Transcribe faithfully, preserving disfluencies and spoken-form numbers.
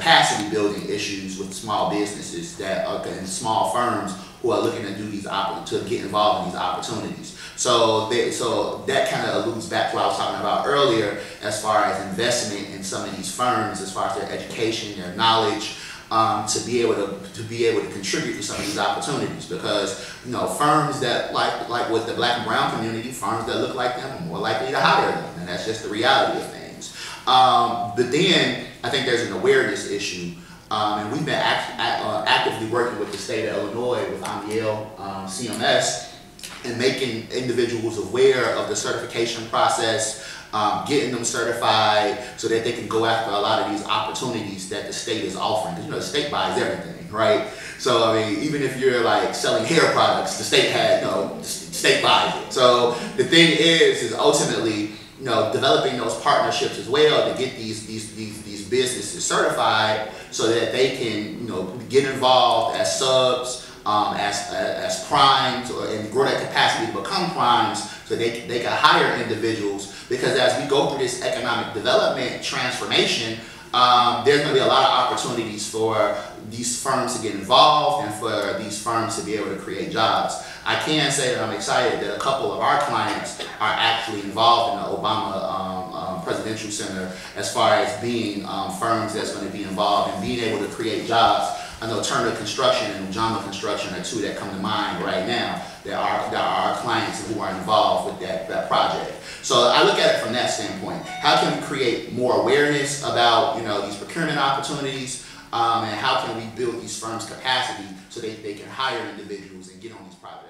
capacity building issues with small businesses that are in small firms who are looking to do these opp- to get involved in these opportunities. So, they, so that kind of alludes back to what I was talking about earlier, as far as investment in some of these firms, as far as their education, their knowledge, um, to be able to to be able to contribute to some of these opportunities. Because you know, firms that like like with the Black and brown community, firms that look like them are more likely to hire them, and that's just the reality of things. Um, but then I think there's an awareness issue. Um, and we've been act, act, uh, actively working with the state of Illinois, with Amiel, um, C M S, and making individuals aware of the certification process, um, getting them certified so that they can go after a lot of these opportunities that the state is offering. Because you know, the state buys everything, right? So I mean, even if you're like selling hair products, the state has, you know, the state buys it. So the thing is, is ultimately, you know, developing those partnerships as well to get these these these these businesses certified, so that they can, you know, get involved as subs, um, as, as as primes, or and grow that capacity to become primes, so they they can hire individuals. Because as we go through this economic development transformation, um, there's going to be a lot of opportunities for these firms to get involved and for these firms to be able to create jobs. I can say that I'm excited that a couple of our clients are actually involved in the Obama um, um, Presidential Center, as far as being um, firms that's going to be involved in being able to create jobs. I know Turner Construction and Ujama Construction are two that come to mind right now that are, that are our clients who are involved with that, that project. So I look at it from that standpoint. How can we create more awareness about, you know, these procurement opportunities, um, and how can we build these firms' capacity so they, they can hire individuals and get on these projects?